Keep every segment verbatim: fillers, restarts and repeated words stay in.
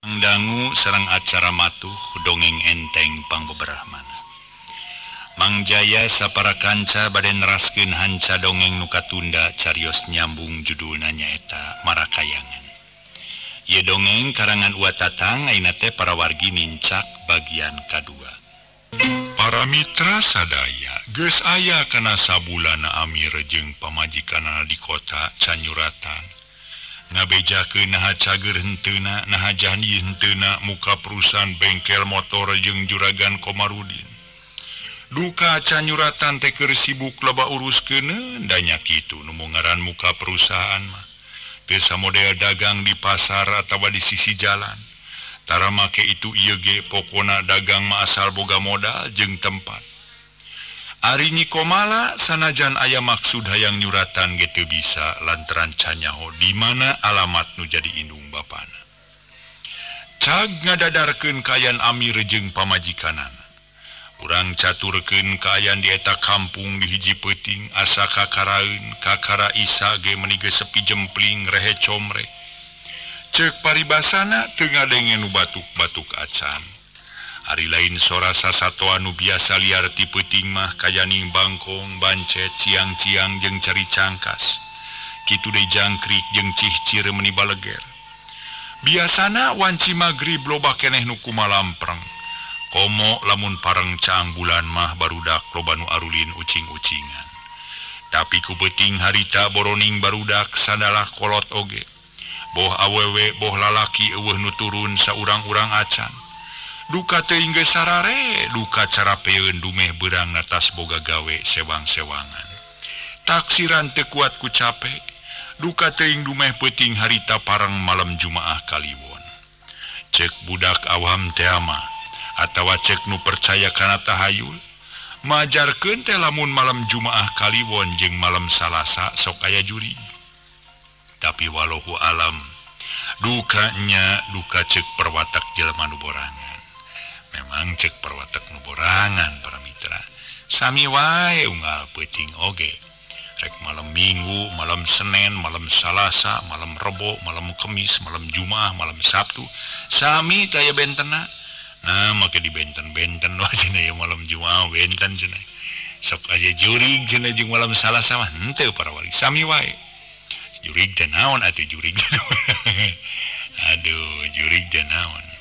Dangu serang acara matuh dongeng enteng pangbeberahmana. Mang Jaya sapara kanca baden neraskeun hanca dongeng nuka tunda carios nyambung judulna nyaeta Marakayangan. Ieu dongeng karangan Uwa Tatang ayeuna teh para wargi nincak bagian kadua. Para mitra sadaya geus aya kana sabulana Amir jeung pamajikanana di kota Canyuratan. Ngabejakeun naha cager henteuna naha janji henteuna muka perusahaan bengkel motor jeung juragan Komarudin. Duka Canyuratan teh keur sibuk loba uruskeun da nya kitu nu ngaran muka perusahaan mah teu samodel dagang di pasar atawa di sisi jalan. Tara make itu ieu ge pokona dagang mah asal boga modal jeung tempat. Ari Nikomala sanajan aya maksud hayang nyuratan ge teu bisa lantaran canyaho di mana alamat nu jadi indung bapana. Cag ngadadarkeun kaayaan Amir jeung pamajikanana. Urang caturkeun kaayaan di eta kampung di hiji peuting asa kakaraeun kakara Isa ge meuni geus sepi jempling rehe comre. Ceuk paribasana teu ngadenge nu batuk-batuk acan. Ari lain sora sasatoa nu biasa liar ti peuting mah kayaning bangkong, bancet, ciang-ciang jeung cari cangkas. Kitu deui jangkrik jeung cihcir meuni baleger. Biasana wanci magrib loba keneh nu kumalampreng. Komo lamun pareng caang bulan mah barudak loba nu arulin ucing-ucingan. Tapi ku peuting harita boroning barudak sadalah kolot oge. Boh awewe boh lalaki eueuh nu turun saurang-urang acan. Duka teuing geus sarare, duka carapeun dumeh beurang atas boga gawe sewang-sewangan. Taksiran teu kuat ku capek, duka teuing dumeh peuting harita pareng malam Jumaah Kaliwon. Ceuk budak awam teh mah atawa ceuk nu percaya kana tahayul, majarkeun teh lamun malam Jumaah Kaliwon jeung malam Salasa sok aya juri. Tapi wallahu alam, dukanya duka ceuk perwatak jelema nu borangan. Memang cek perwatak nu borangan para mitra. Sami wae unggal peuting oge. Rek malam Minggu, malam Senin, malam Salasa, malam Rebo, malam Kemis, malam Jumaah, malam Sabtu, sami taya bentena. Nah, make di benten-benten wae cenah ya malam Jumaah benten cenah. Sok aja jurig cenah jeung malam Salasa mah henteu para wali. Sami wae. Jurig teh naon atuh jurig. Aduh, jurig teh naon.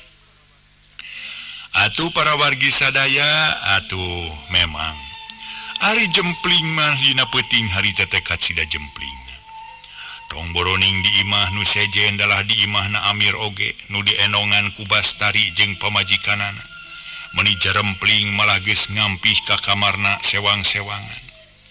Atuh para wargi sadaya, atuh memang ari jempling mah dina peuting harita teh katsida jemplingna. Tong boroning di imah nu sejen dalah di imahna Amir oge nu dienongan ku Bastari jeung pamajikanana. Meuni jarempling malah geus ngampih ka kamarna sewang-sewangan.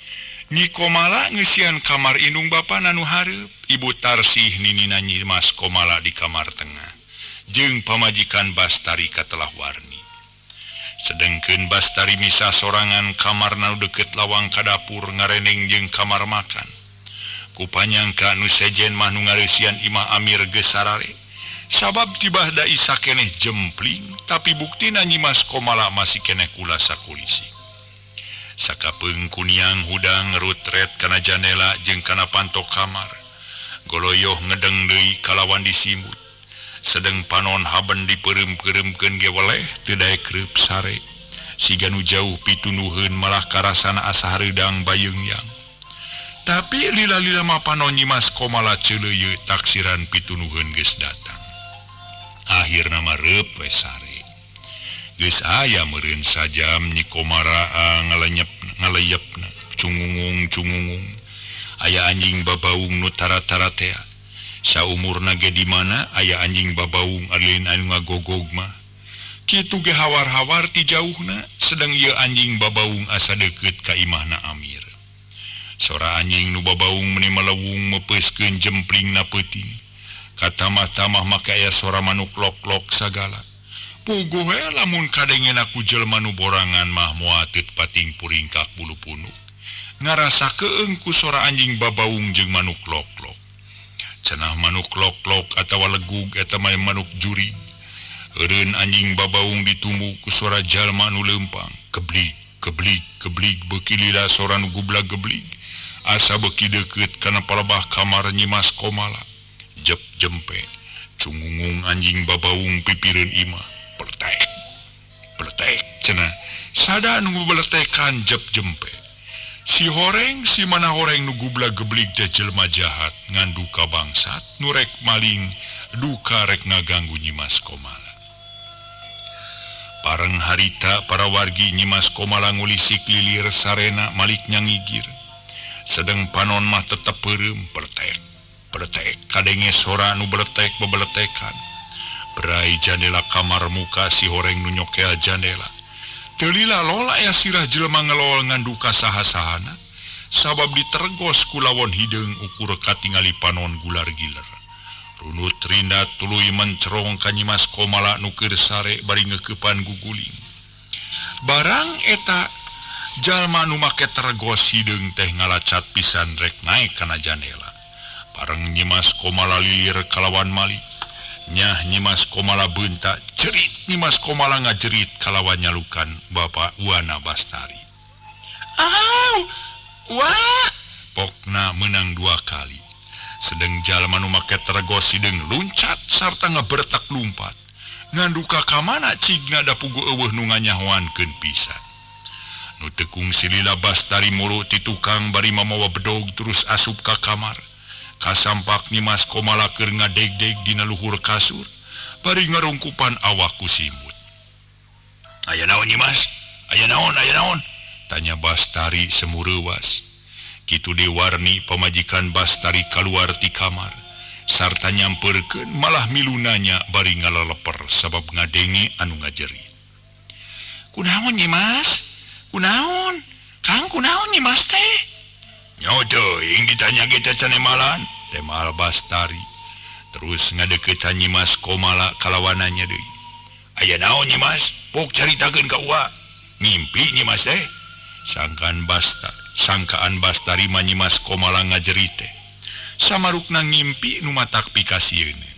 Nikomala ngeusian kamar indung bapana nu hareup, Ibu Tarsih ninina Nyi Mas Komala di kamar tengah. Jeung pamajikan Bastari katelah warni. Sedengkeun Bastari misah sorangan kamarna deket lawang ka dapur ngareneng jeung kamar makan. Ku panyangka nu sejen mah nu ngareusian imah Amir geus sarare. Sabab tibah da Isa keneh jempling, tapi buktina Nyi Mas Komala masih keneh kula sakulisi. Sakapeung kuniang hudang ngerutret kana jandela jeung kana pantok kamar. Goloyoh ngedeng deui kalawan disimut. Sedeng panon haben dipereum-pereumkeun ge weleh teu daek reup sare. Siga nu jauh pitunuheun malah karasana asa hareudang bayeungyang. Tapi lila-lila mah panon Nyi Mas Komala ceuleuyeut taksiran pitunuheun geus datang. Akhirna mah reup we sare. Geus aya meureun sajam Nyi Komara ngalenyep ngaleyepna cungungung-cungungung. Aya anjing babaung nu tara-tara tea. Saumurna ge di mana aya anjing babaung alin anu ngagogog mah. Kitu ge hawar-hawar ti jauhna, sedang ieu anjing babaung asa deukeut ka imahna Amir. Sora anjing nu babaung meuni melewung mepeuskeun jemplingna peuting. Katamah-tamah make aya sora manuk lok-lok sagala. Puguh we lamun kadengena ku jelema nu borangan mah moal teu pating puring ka bulu punuk. Ngarasakeun ku sora anjing babaung jeung manuk lok-lok. Cenah manuk lok-lok atawa legug eta mah manuk juri. Eureun anjing babaung ditumbuk ku suara jalma nu leumpang. Keblik, keblik, keblik beuki lila sora nu gublag geblik. Asa beuki deukeut kana palebah kamar Nyi Mas Komala. Jep jempe, cungungung anjing babaung pipireun imah pertek pertek cenah sada nu beletekan jep jempe si horeng si mana horeng nu gublag geblig teh jelema jahat ngan duka bangsat nu rek maling duka rek ngaganggu Nyimas Komala. Pareng harita para wargi Nyimas Komala ngulisik lilir sarena malik nyangigir sedang panon mah tetep peureum pertek pertek kadenge sora nu beletek bebeletekan berai jandela kamar muka si horeng nu nyokea jandela teu lila lola ya sirah jelema ngelol ngan duka saha-sahana sabab ditergos ku lawon hideung ukur katingali panon gular giler runut rinda tuluy mencerong ka Nyimas Komala nu keur sare bari ngeukepan guguling barang eta jalma nu make tergos hideung teh ngalacat pisan rek naik kana jandela pareng Nyimas Komala lilir kalawan mali nyah Nyimas Komala beunta jerit Nyimas Komala ngajerit kalawan nyalukan Bapak Wana Bastari. Aw, wah, pokna menang dua kali. Sedang jalma nu make tergos hideung luncat sarta ngabertak lumpat. Nganduka ka mana cigna da pugu eueuh nu nganyahoankeun pisan. Nu tekung silila Bastari muru ti tukang bari mamawa bedog terus asup ka kamar. Kasampak Nyimas Komala keur ngadeg-deg dina luhur kasur bari ngarungkupan awak ku simut. Aya naon Nyimas? Aya naon? Aya naon? Tanya Bastari semureuwas. Kitu diwarni pamajikan Bastari kaluar ti kamar sarta nyampeurkeun malah milunanya bari ngaleleper sabab ngadengi anu ngajerit. Kunaon Nyimas? Kunaon? Kang kunaon Nyimas teh? Nyaho teuing ditanya kita canemalan temal Bastari terus ngadeukeut Nyimas Komala kalawananya deui. Aya naon Nyimas? Pok caritakeun ka ua. Ngimpi Nyimas teh? Sangkaan Bastari, sangkaan Bastari mah Nyimas Komala ngajerit teh. Samarukna ngimpi nu matak pikasieun.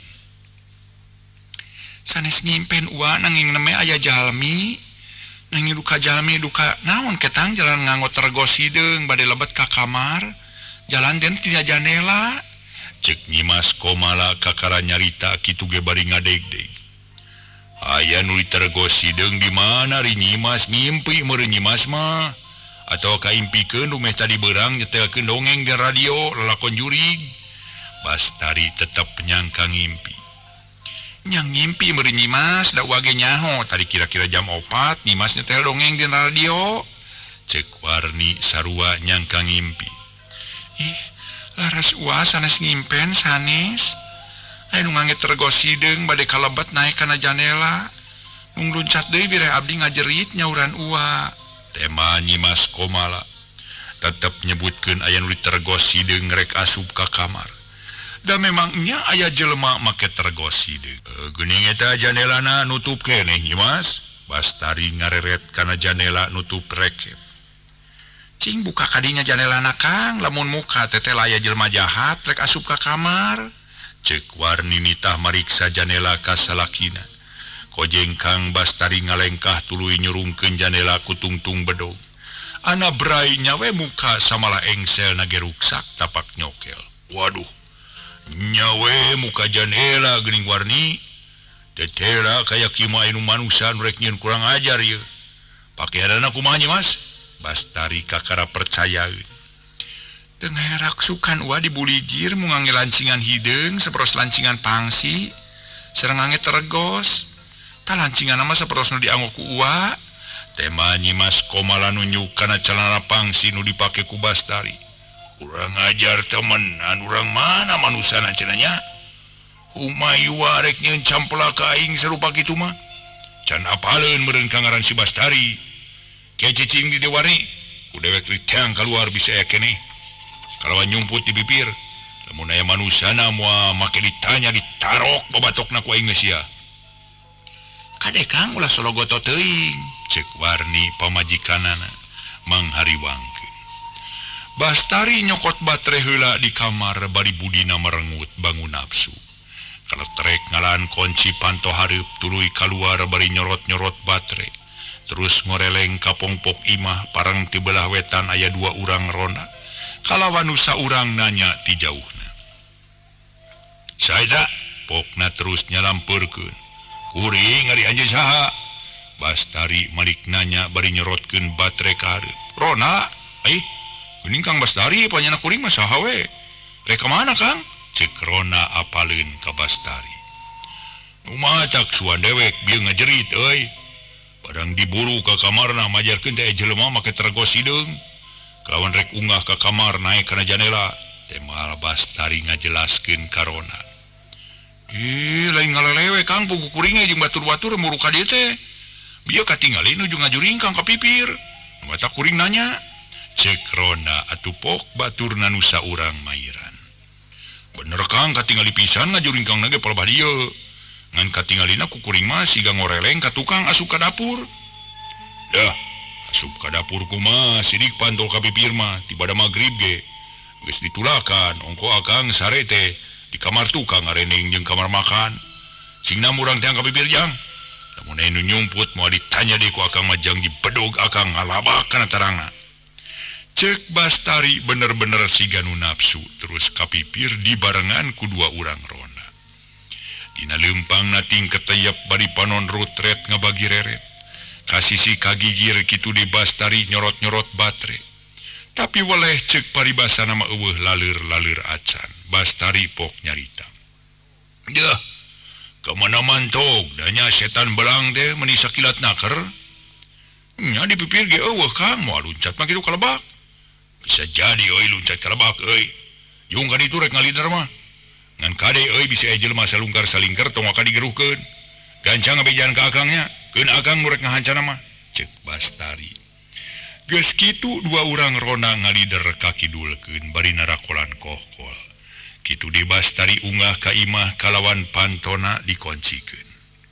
Sanes ngimpen ua nanging neme aya jalmi. Nanging duka jalmi duka naon ketang jalan nganggo tergos hideung bade lebet ka kamar. Jalan den tina jandela. Cek Nyimas Komala kakara nyarita kitu ge bari ngadeg-deg. Aya nu tergos hideung di mana ri Nyimas ngimpi meureun Nyimas mah? Atau kaimpikeun rumeh tadi beurang nyetelkeun dongeng di radio lalakon jurig. Bastari tetep nyangka ngimpi. Nyang ngimpi meureun Nyimas da wage nyaho tadi kira-kira jam opat Nyimas nyetel dongeng di radio. Cek warni sarua nyangka ngimpi. Ih, laras ua sanes ngimpen sanes. Aya nu ngangge tergos hideung bade kalebet naik kana jandela. Mung luncat deui bire abdi ngajerit nyauran ua. Tema Nyimas Komala tetep nyebutkeun aya nu tergos hideung rek asup ka kamar. Da memangnya aya jelema make tergos hideung. E, geuning eta jandelana nutup keneh Nyimas. Bastari ngareret kana jandela nutup rekep. Cing buka kadinya jandelana Kang, lamun muka teteh aya jelema jahat rek asup ka kamar. Cek warni nitah mariksa jandela ka salakina. Kojeng Kang Bastari ngalengkah tuluy nyurungkeun jandela ku tungtung bedog. Ana brai nyawe muka samala engsel nage ruksak tapak nyokel. Waduh, nyawe muka jandela geuning warni. Tetela kaya kima anu manusia rek nyieun kurang ajar ieu. Pakeanana kumaha Nyimas? Bastari kakara percayaeun. Teu raksukan ua dibulijir mu ngangge lancingan hideung saperos lancingan pangsi sareng ngangge tergos. Ta lancingan mah saperos nu dianggo ku ua. Tema Nyimas Komala nunjuk kana calana pangsi nu dipake ku Bastari. Kurang ajar temenan urang mana manusana cenanya. Humayua rek nyieun campela ka aing sarupa kitu mah. Can apaleun meureun kangaran si Bastari. Ke cicing di dewarni ku dewek ritang kaluar bisa aya keneh. Kalawan nyumput di bibir, lamun aya manusana moal make ditanya ditarok babatokna ku aing geus sia. Kade Kang ulah sologoto teuing, cek warni pamajikanana manghariwangkeun. Bastari nyokot batre heula di kamar bari budina merengut bangun nafsu. Kaletrek ngalaan kunci panto hareup tuluy kaluar bari nyorot-nyorot batre. Terus ngoreleng ka pongpok imah parang ti belah wetan aya dua urang ronda. Kalawan nu saurang nanya ti jauhna. Saeta Pokna terus nyalampurkeun. Kuring ari anjeun saha? Bastari malik nanya bari nyerotkeun baterai ka hareup. Rona, eh, geuning Kang Bastari panjenengan kuring mah saha we? Rek ka mana Kang? Cek Rona apaleun ka Bastari. Kumaha cak suan dewek bieu ngajerit euy. Barang diburu ka kamarna majarkeun teh jelema make tergos hideung. Kalawan rek unggah ka kamar naik kana jendela, teh moal Bastari ngajelaskeun ka Rona. Ih, lain ngalelewe Kang pugu kuringnya jeung batur-batur muru ka dieu teh. Bieu katinggalin ujung ngajuring Kang ka pipir. Mata kuring nanya. Cek Rona atuh pok baturna nu saurang mairan. Bener Kang katingali pisan ngajuring Kang nage pol badieu. Ngan katinggalina ku kuring mah siga ngoreleng ka tukang asup ka dapur. Dah, asup ka dapur kumaha sidik pantol ka pipir mah tibada magrib ge. Geus ditulakan ongko akang sare teh di kamar tukang ngareneng jeung kamar makan. Singna murang teh ka pipir jang. Lamun anu nyumput moal ditanya deui ku akang mah jang dibedog akang ngalabak kana tarangna. Cek Bastari bener-bener siga nu nafsu terus ka pipir dibarengan ku dua urang Rona. Dina leumpangna ting keteyep bari panon rutret ngabagi reret. Kasisi kagigir kitu di Bastari nyorot-nyorot baterai. Tapi weleh cek paribasana mah eueuh laleur-laleur acan. Bastari pok nyarita. Dah, kemana mantog danya setan belang teh meni sakilat naker. Nya di pipir ge eueuh Kang moal luncat mah kitu kalebak. Bisa jadi euy luncat kalebak euy. Yung ka ditu rek ngalider mah. Ngan kade euy bisa aya jelema salungkar salingker tong ka digeruhkeun. Gancang ngabejan ka akangnya, keun akang nu rek ngahancana mah. Cek Bastari. Geus kitu dua urang Rona ngalider ka kidulkeun bari narakolan kohkol. Kitu di Bastari unggah ka imah kalawan pantona dikoncikeun.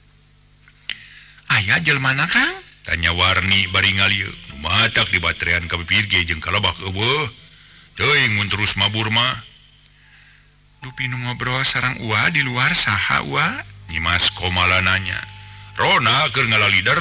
Aya jelmana Kang? Tanya Warni bari ngalieu. Nu matak di baterean ka pipir ge jeung kalebak eueuh. Teuing mun terus mabur mah. Dupi nu ngobrol sareng Ua di luar saha Ua? Nyimas Komala nanya. Rona keur ngalalider.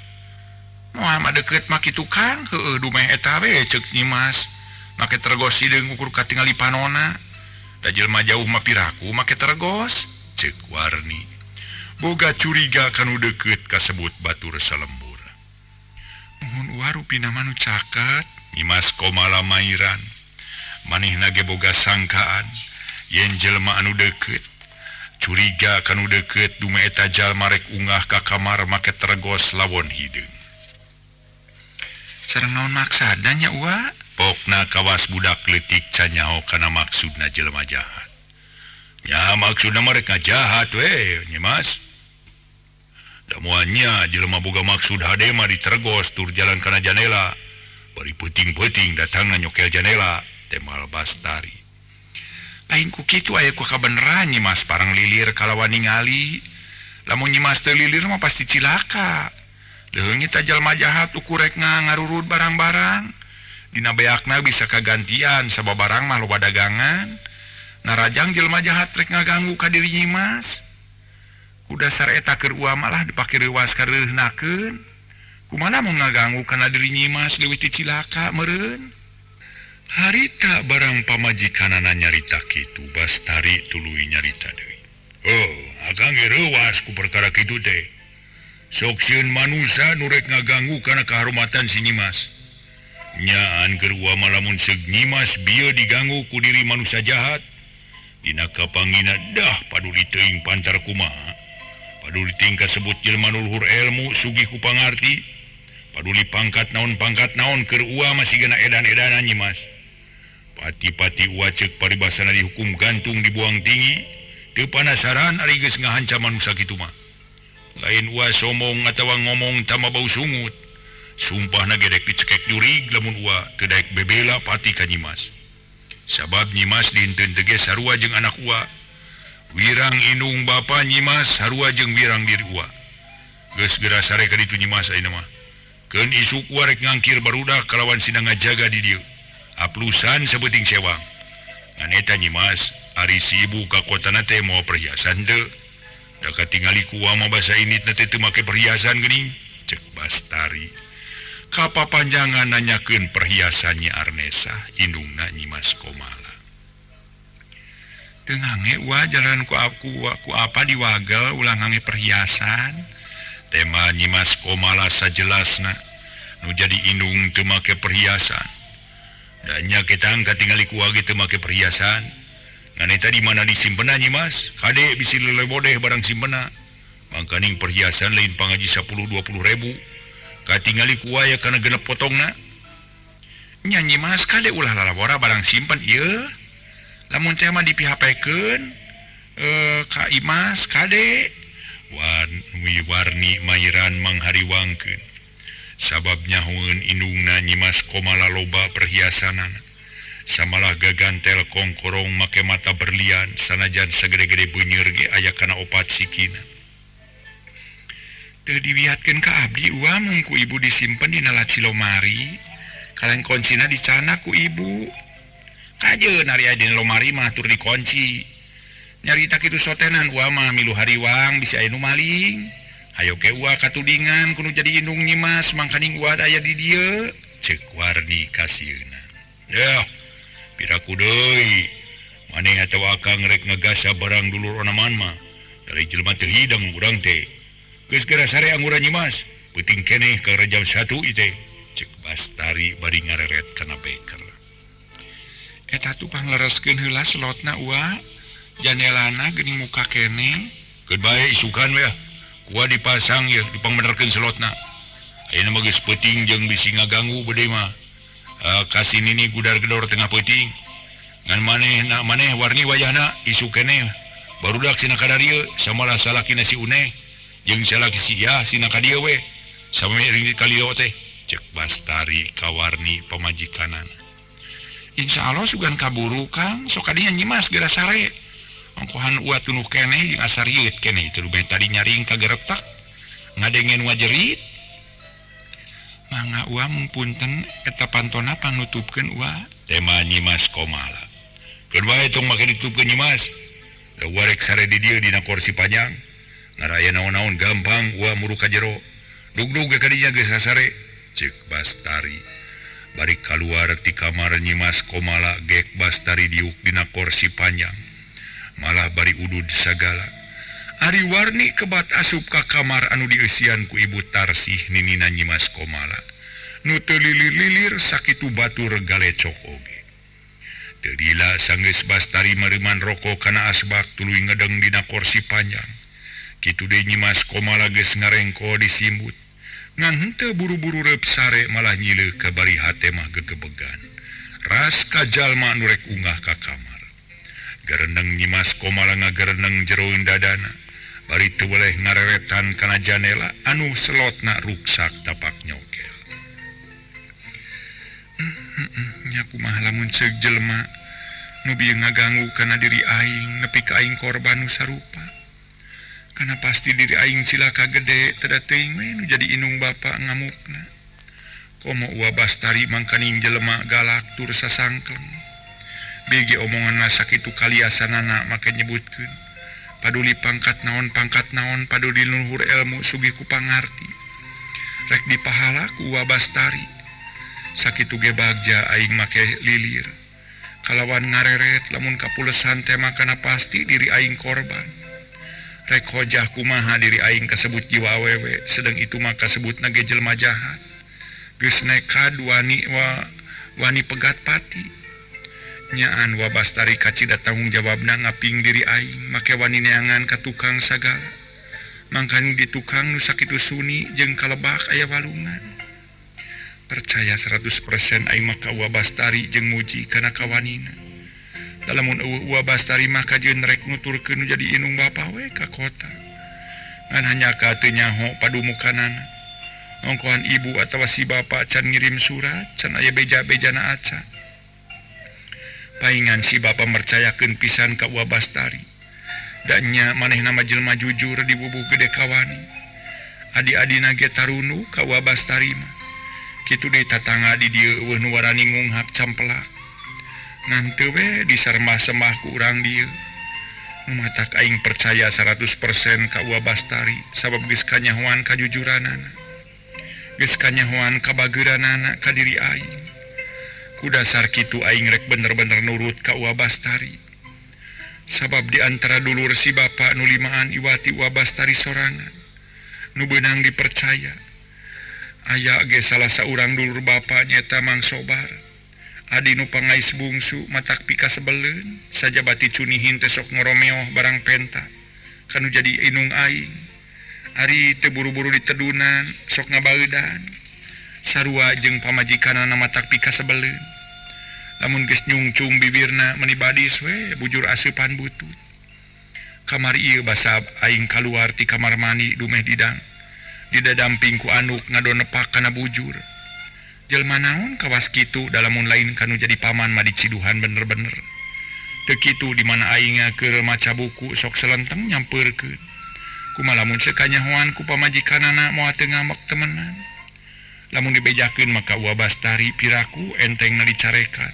Moal mah deukeut mah kitu Kang. Heueuh dumeh eta we ceuk Nyimas. Make tergos hideung ukur katingali panona. Da jelema jauh mah piraku make tergos. Ceuk Warni. Boga curiga kanu deukeut kasebut batur salembur. Muhun Ua rupina mah nu caket. Nyimas Komala mairan. Manehna ge boga sangkaan yen jelema anu deukeut curiga kanu deukeut dume eta jalma rek unggah ka kamar make tergos lawon hideung. Sareng naon maksadanya Ua? Pokna kawas budak leutik canyaho kana maksudna jelema jahat. Nya maksudna mah rek ngajahat we, Nyimas. Da moalnya jelema boga maksud hade mah ditergos tur jalan kana jendela. Bari peuting-peuting datangna nyokel jendela, temal Bastari. Lain ku kitu aya ku kabeneran Nyimas parang lilir kalawan ningali. Lamun Nyimas teu lilir mah pasti cilaka. Leung eta jalma jahat ukur rek ngarurud barang-barang. Dina beakna bisa kagantian sabab barang mah loba dagangan. Narajang jelma jahat rek ngaganggu ka diri Nyimas. Ku dasar eta keur Ua malah dipake reuwas kareuhnakeun. Kumaha mun ngaganggu kana diri Nyimas leuwih ti cilaka meureun. Harita barang pamajikanana nyarita kitu Bastari tuluy nyarita deui. Oh, akang ge reuwas ku perkara kitu teh. Sok sieun manusia nu rek ngaganggu kana kahormatan si Nyimas. Nyaan keur Ua mah lamun seug Nyimas bieu diganggu ku diri manusia jahat. Dina kapangina dah paduli teuing pantar kumaha. Paduli tingkah sebut jelema nu luhur ilmu sugih ku pangarti. Paduli pangkat naon pangkat naon keur Ua masih gana edan-edanan Nyimas. Pati-pati Ua ceuk paribasana dihukum gantung dibuang tinggi. Teu panasaran ari geus ngahancam manusia kitu mah. Lain Ua somong atawa ngomong tama bau sungut. Sumpahna gedek dicekek jurig lamun Ua teu daek bebela pati ka Nyimas. Sabab Nyimas dinten tege sarua jeung anak Ua. Wirang indung bapa Nyimas sarua jeung wirang diri Ua. Geus geura sare ka ditu Nyimas ayeuna mah. Keun isuk Ua rek ngangkir barudak kalawan sina ngajaga di dieu. Aplusan sabeting sewang. Ngan eta Nyimas ari si ibu ka kotana teh moal perhiasan teu. Da katingali ku Ua mah basa initna teh teu make perhiasan geuning. Cek Bastari. Kapapanjangan nanyakeun perhiasannya Arnesa indungna Nyimas Komala. Tengange wa jalan ku aku ku apa di wagel ulang ngange perhiasan. Tema Nyimas Komala sajelasna nu jadi indung teu make perhiasan. Da nya kita angkat tingali ku age teu make perhiasan. Nganeta di mana disimpenna Nyimas? Kade bisi lelebodeh barang simpena. Mangkaning perhiasan lain pangaji sepuluh dua puluh ribu. Katingali ku aya kana genep potongna. Nya Nyimas kade ulah lalabora barang simpen ieu. Lamun teh mah dipihapekeun eh ka Imas kade wan warni mairan manghariwangkeun sababnya nyahoeun indungna Nyimas Komala loba perhiasanana samalah gagantel kongkorong make mata berlian sanajan sagede-gede beunyeur ge aya kana opat sikina teu diwiatkeun ka abdi ulah mun ku ibu disimpen dina laci lomari kaleng kuncina dicana ku ibu kajeun ari aya dina lomari mah tur dikunci nyarita kitu sotenan ulah mah milu hariwang bisa aya nu maling hayo ke ulah katudingan kudu jadi indung Nyimas mangkaning ulah aya di dieu ceuk warni kasieuna yah piraku deui maneh atawa akang rek ngagasa barang dulur onaman mah dari jelema teu hidang urang teh geus geura sare angguran Nyimas peuting keneh ka jam satu ieu teh ceuk Bastari bari ngareret kana beker eta tuh panglereskeun heula slotna ulah jandelana geuning muka kene keun bae isukan we kuah dipasang ya dipangbenerkeun slotna ayeuna mah geus peuting jeung bisi ngaganggu bede mah uh, kasih nini gudar-gedor tengah peuting ngan maneh na maneh warni wayahna isu keneh barudak sina ka dieu samalah salakina si Uneh jeung salaki si Yah sina ka dieu we sami ring kalio teh ceuk Bastari ka warni pamajikanana. Insya Allah sugan kaburu Kang sok kadinya Nyimas geura sare angkohan uat tunuh keneh jeung asar yeut keneh teu beh tadi nyaring kageretak ngadengen wajerit mangga uah mung punten eta pantona panutupkeun uah tema Nyimas Komala keun bae tong make ditutupkeun Nyimas da warek sare di dieu dina kursi panjang ngaraya naon-naon gampang uah muru ka jero dug-dug ge kadinya geus sare ceuk Bastari bari kaluar ti kamar Nyimas Komala gek Bastari diuk dina kursi panjang malah bari udud sagala ari warni kebat asup ka kamar anu dieusian ku ibu Tarsih ninina Nyimas Komala nu teu lilir-lilir sakitu batur galecok oge teu dila sanggeus Bastari mariman rokok kana asbak tuluy ngedeng dina kursi panjang kitu deui Nyimas Komala geus ngarengko disimbut ngan henteu buru-buru reup sare malah nyileuh ka bari hate mah gegebegan ras ka jalma nu rek unggah ka kamar garendeng Nyimas Komala ngagarendeng jeroeun dadana bari teu boleh ngareretan kana janela anu selotna ruksak tapak nyokel nya kumaha lamun ceuk jelema nu bieu ngaganggu kana diri aing nepi ka aing korban nu sarupa karena pasti diri aing cilaka gede tada teuing we nu jadi indung bapa ngamukna komo ulah Bastari mangkaning jelema galak tur sasangkleng bege omonganna sakitu kaliasanana make nyebutkeun paduli pangkat naon pangkat naon paduli luhur ilmu sugih ku pangarti rek dipahala ku ulah Bastari sakitu ge bagja aing make lilir kalawan ngareret lamun kapulesan teh kana pasti diri aing korban rek hojah kumaha diri aing kasebut jiwa awewe sedang itu mah kasebutna ge jelema jahat geus nekad wani wa wani pegat pati nyaan wa Bastari kacida tanggung jawabna ngaping diri aing make wani neangan ka tukang sagala mangkana di tukang nu sakitu suni jeung kalebak aya walungan percaya seratus persen aing mah ka wa Bastari jeung muji kana kawanina lamun ulah Bastari mah kajeun rek nuturkeun jadi indung bapa we ka kota ngan hanya ka teu nyaho padumukanana ongkohan ibu atawa si bapa can ngirim surat can aya beja-bejana aca paingan si bapa mercayakeun pisan ka ulah Bastari dan nya manehna mah jelema jujur di bubuh gede kawani adi-adina ge tarunu ka ulah Bastari mah kitu deui tatangga di dieu eueuh nu warani ngunghap campelak ngan teu we disarembah-sembah ku urang dieu nu matak aing percaya seratus persen ka ulah Bastari sabab geus kanyahoan kajujuranana geus kanyahoan kabageuranana ka diri aing ku dasar kitu aing rek bener-bener nurut ka ulah Bastari sabab diantara dulur si Bapak nulimaan Iwati Wabastari sorangan nu benang dipercaya aya ge salah seorang dulur Bapak nyata Mang Sobar adi nu pangais bungsu matak pika sebeleun saja bati cunihin teh sok ngoromeoh barang penta kanu jadi inung aing ari teu buru-buru ditedunan sok ngabaeudan sarua jeung pamajikanana matak pika sebeleun lamun geus nyungcung bibirna meuni badis we bujur aseupan butut kamari ieu basa aing kaluar ti kamar mandi dumeh didang didadamping ku anduk ngadonepak kana bujur jelema naon kawas kitu dalamun lain kanu jadi paman mah diciduhan bener-bener teu kitu di mana aing keur maca buku sok selenteng nyampeurkeun kumaha lamun sekanyahoan ku pamajikanana moal teu ngamek temenan lamun dibejakeun maka Uwa Bastari piraku entengna dicarekan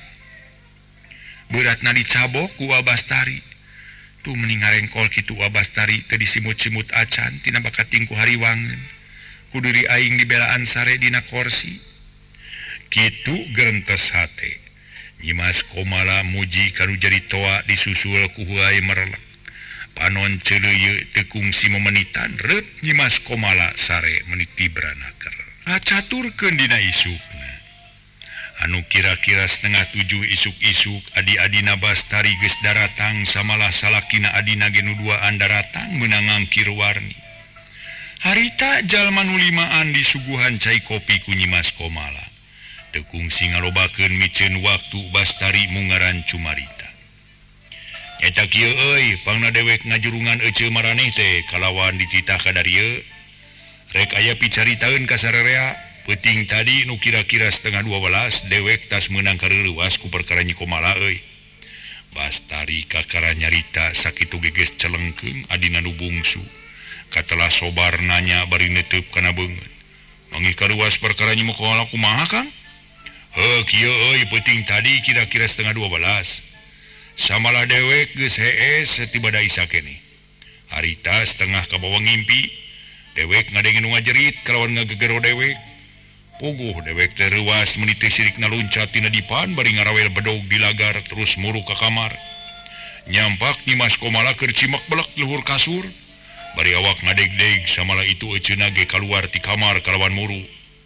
beratna dicabok ku Uwa Bastari tuh mending ngarengkol kitu Uwa Bastari teu disimut-simut acan tina bakat tingku hariwangeun ku deuri aing dibelaan sare dina kursi kitu gerentes hate Nyimas Komala muji kanu jadi toa disusul ku huai merelek panon ceuleuy teu kungsi memenitan reup Nyimas Komala sare meniti branaker acaturkeun dina isukna anu kira-kira setengah tujuh isuk-isuk adi-adina Bastari geus daratang samalah salakina adina ge nu duaan daratang meunang ngangkir warni harita jalma nu limaan disuguhan cai kopi ku Nyimas Komala teu kungsi ngalobakeun miceun waktu Bastari mungaran cumarita nyata kieu euy pangna dewek ngajurungan euceu maraneh teh kalawan dicitah ka darieu rek aya picaritaeun ka sararea peuting tadi nu kira-kira setengah dua belas dewek tas meunang kareurewas ku perkara Nyi Komala euy Bastari kakara nyarita sakitu geges celengkeung adina nu bungsu katelah Sobar nanya bari neuteup kana beungeut mangih karuas perkara Nyi Komala kumaha Kang heuh kieu euy peuting tadi kira-kira setengah dua belas samalah dewek geus hees satibada isa keneh harita setengah ka bawah ngimpi dewek ngadenge nu ngajerit kalawan ngagegero dewek puguh dewek teh reuwas meuni teh sirik naluncat tina dipan bari ngarawel bedog di lagar terus muru ka kamar nyampak Nyimas Komala keur cimek belek luhur kasur bari awak ngadeg-deg samalah itu euceuna ge kaluar ti kamar kalawan muru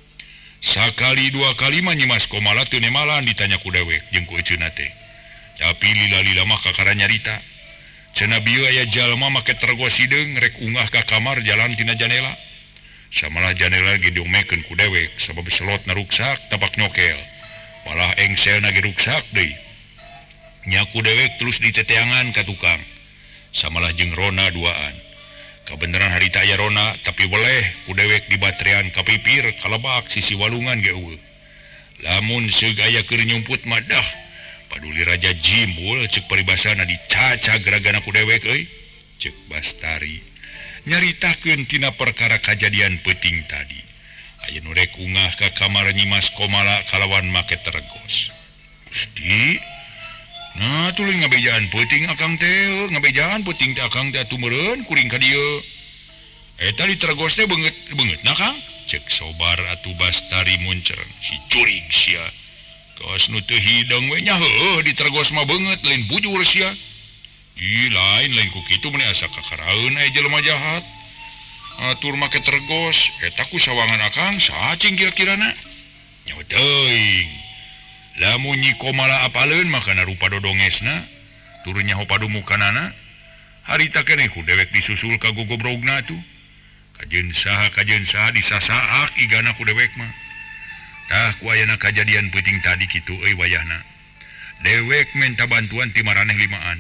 sakali dua kali mah Nyimas Komala teu nemalan ditanya ku dewek jeung ku euceuna teh tapi lila-lila mah kakara nyarita cenah bieu aya jalma make tergos hideung rek ungah ka kamar jalan tina janela samalah janela ge diomekeun ku dewek sabab selotna ruksak tapak nyokel malah engselna ge ruksak deui nya ku dewek terus diteteangan ka tukang samalah jeung Rona duaan kabeneran harita aya Rona tapi weleh ku dewek dibatrean ka pipir kalebak sisi walungan ge eueuh lamun seug aya keur nyumput mah dah paduli Raja Jimbul cek paribasana dicaca geragana ku dewek euy cek Bastari nyaritakeun tina perkara kajadian peuting tadi aya nu rek ungah ka kamar Nyimas Komala kalawan make tergos Gusti nah tuluy ngabejaan peuting akang teh ngabejaan peuting teh akang teh tumeureun kuring ka dieu eta di tergos teh beungeut beungeutna Kang cek Sobar atuh Bastari muncereng si curing sia tos nu teu hideng we nya heueuh di tergos mah beungeut lain bujur sia ih lain lain ku kitu meni asa kakaraeun aya jelema jahat atur make tergos eta ku sawangan akang sacing kira-kirana nya teuing lamun Nyi Komala apaleun mah kana rupa dodongesna turun nyaho padumukanana harita keneh ku dewek disusul ka gogobrogna tuh kajeun saha kajeun saha disasaak igana ku dewek mah tah ku ayana kajadian peuting tadi kitu euy wayahna dewek minta bantuan ti maraneh limaan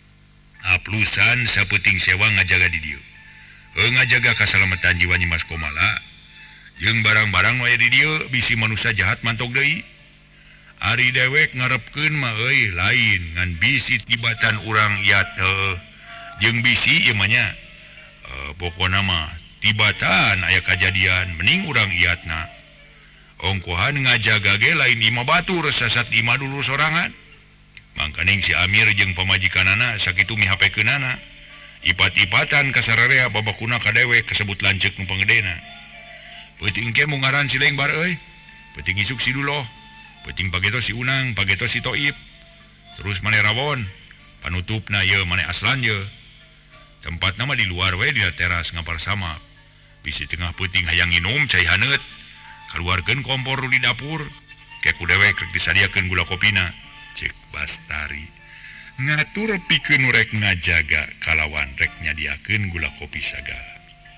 aplusan sapeuting sewa ngajaga di dieu heuh ngajaga kasalamatan jiwa Nyimas Komala jeung barang-barang aya di dieu bisi manusia jahat mantok deui ari dewek ngarepkeun mah euy lain ngan bisi tibatan urang iat heuh jeung bisi ieu mah nya e, pokona mah tibatan aya kajadian mending urang iatna ongkohan ngajaga ge lain imah batur sasat imah dulu sorangan mangkaning si Amir jeung pamajikanana sakitu mihapekeunana ipat-ipatan ka sararea babakuna ka dewek kasebut lanceuk nu panggedena peuting ke mungaran si Lengbar euy peuting isuk si Duloh peuting pageto si Unang pageto si Toib terus mane rawon panutup na ye mana aslan ye tempat nama di luar we di teras ngapar sama bisi tengah puting hayang minum cai hanet keluarkan kompor di dapur kayak ku dewek rek disadiakeun gula kopina cek Bastari ngatur pikeun rek ngajaga kalawan rek nyadiakeun gula kopi sagala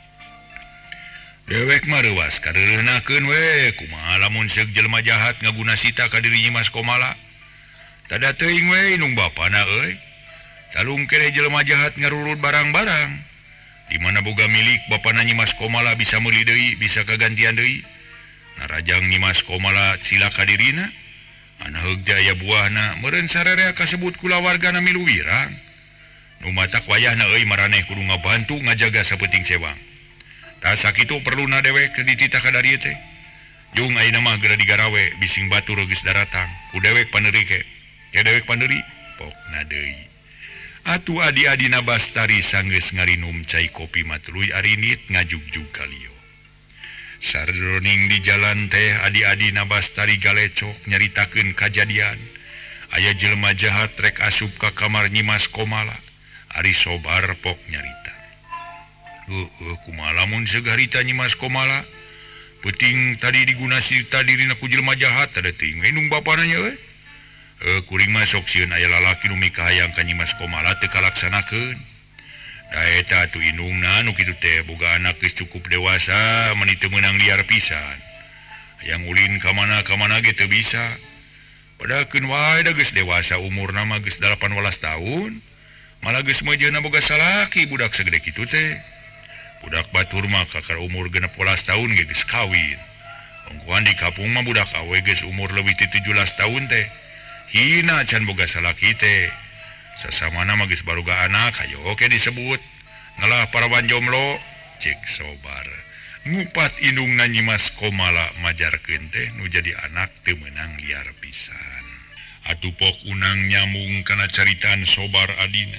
dewek mah reuas kareureunahkeun we kumaha lamun seug jelema jahat ngaguna sita ka diri Nyimas Komala tada teuing we nung bapana euy talung kene jelema jahat ngarurut barang-barang di mana boga milik bapana Nyimas Komala bisa meuli deui bisa kagantian deui narajang Nyimas Komala cilaka dirina ana heugja aya buahna meureun sararea kasebut kula wargana milu wirang nu matak wayahna euy maraneh kudu ngabantu ngajaga sapenting sewang tah sakitu perluna dewek dititah ka dari teh jeung ayeuna mah geura digarawe bising batur geus daratang ku dewek paneuri ke ke dewek paneuri pokna deui atuh adi-adina Bastari sanggeus ngarinum cai kopi matuluy arinit ngajugjug kaliyo sarroning di jalan teh adi-adina Bastari galecok nyaritakeun kajadian aya jelema jahat rek asup ka kamar Nyimas Komala ari Sobar pok nyarita heuh kumaha lamun segarita Nyimas Komala peuting tadi diguna sita dirina ku jelema jahat tada teuing we nung bapana nya we heuh kuring mah sok sieun aya lalaki nu mikah hayang ka Nyimas Komala teu kalaksanakeun da eta atuh indungna nu kitu teh boga anak geus cukup dewasa meni teu meunang liar pisan hayang ulin ka mana ka mana ge teu bisa padakeun wae da geus dewasa umurna mah geus dalapan belas tahun malah geus mejeuna boga salaki budak sagede kitu teh budak batur mah kakar umur genep belas tahun ge geus kawin ongkoan di kapung mah budak awe geus umur leuwih ti tujuh belas tahun teh hina can boga salaki teh sasamana mah geus baruga anak hayo oke disebut ngalah parawan jomblo cek Sobar ngupat indungna Nyimas Komala majarkeun teh nu jadi anak teu meunang liar pisan atuh pok unang nyambung kana caritaan Sobar adina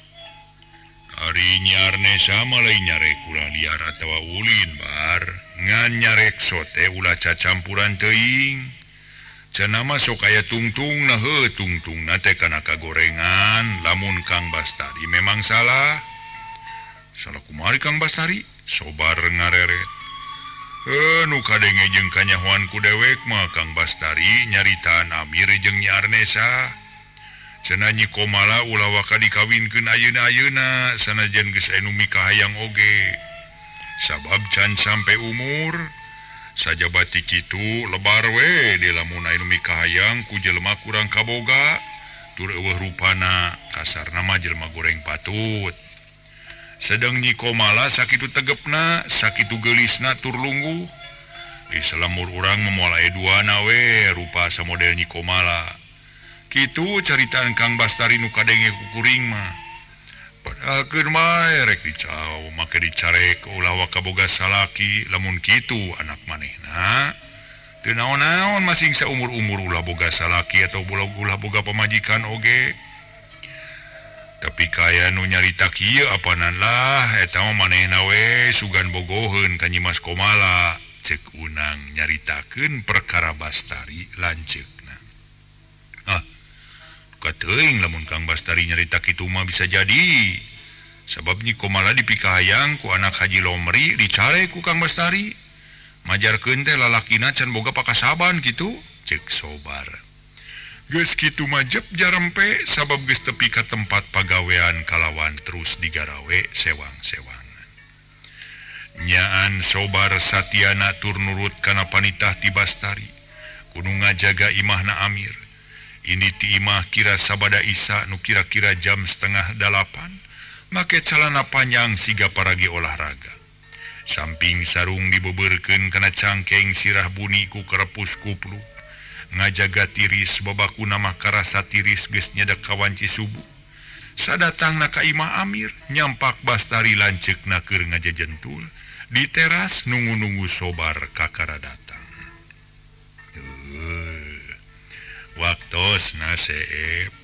ari nyarnesa malai nyarek ulah liar atawa ulin bar ngan nyarek sote ulah cacampuran teuing cenama sok aya tungtung nah heuh tungtung na teh kana kagorengan lamun Kang Bastari memang salah salah kumaha Kang Bastari Sobar ngareret heuh nu kadenge jeung kanyahoan ku dewek mah Kang Bastari nyaritaan Amir jeung Nyi Arnesa cenah Nyi Komala ulah waka dikawinkeun ayeuna-ayeuna sanajan geus anu mikah hayang oge sabab can sampe umur sajabati kitu lebar we di lamun anu mikah hayang ku jelema kurang kaboga tur eueuh rupana kasarna mah jelema goreng patut sedang Nyi Komala sakitu tegepna sakitu geulisna tur lungguh di salamur urang moal aya duana we rupa samodel Nyi Komala kitu caritaan Kang Bastari nu kadenge ku kuring mah padakeun mah rek dicao make dicarek ulah waka boga salaki lamun kitu anak manehna teu naon-naon masing saumur-umur ulah boga salaki atau ulah boga pamajikan oge tapi kaya nu nyarita kieu apanan lah eta mah manehna we sugan bogoheun ka Nyimas Komala cek unang nyaritakeun perkara Bastari lanceukna ah kateuing lamun Kang Bastari nyarita kitu mah bisa jadi sabab Nyi Komala dipikah hayang ku anak Haji Lomri dicare ku Kang Bastari majarkeun teh lalakina can boga pakasaban kitu cek Sobar geus kitu mah jep jarempe sabab geus tepi ka tempat pagawean kalawan terus digarawe sewang-sewangan nyaan Sobar satyana tur nurut kana panitah ti Bastari kudu ngajaga imahna Amir ini ti imah kira sabada isa nu kira-kira jam setengah dalapan make calana panjang siga paragi olahraga samping sarung dibeberkeun kana cangkeng sirah buni ku kerepus kuplu ngajaga tiris babakuna mah karasa tiris geus nyedak kawanci subuh sadatangna ka imah Amir nyampak Bastari lanceukna keur ngajajentul di teras nunggu-nunggu Sobar kakara datang waktos na seep